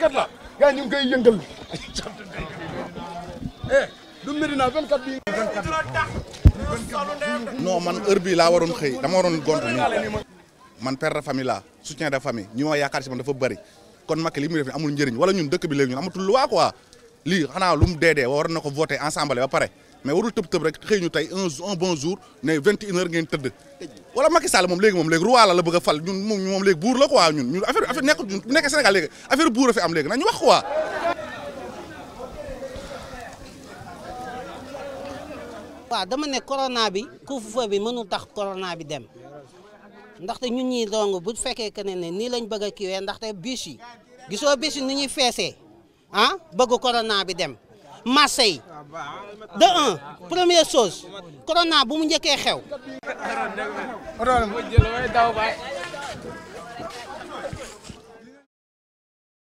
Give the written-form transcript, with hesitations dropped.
kat la gars ñu ngi koy yëngal du Medina 24 bi non man heure bii laa waroon xëy dama waroon gont nii man père de famille la soutien de famille ñi ma yaakaar si man dafa bëri kon Macky li muy def ni amul njëriñ wala ñun dëkk bi léegi ñun amatul loi quoi lii xanaa lu mu dee war na ko voter ensemble ba pare mais warul tëb rek xëy ñu tey un bon jour ne 21 heures ngeen tëdd wala Macky Sall moom léegi roi la bëgg a fal ñun moom léegi buur la quoi ñun affaire nekk Sénégal léegi affaire buur a fi am léegi nañu wax quoi. waaw dama ne corona bi couvre-feu bi mënul tax corona bi dem ndaxte ñun ñii dong bu fekkee que ne nii lañ bëgg a kiiwee ndaxte bus yi gisoo bus yi ni ñuy feesee ah bëgg corona bi dem marché yi de un première chose corona bu mu njëkkee xew.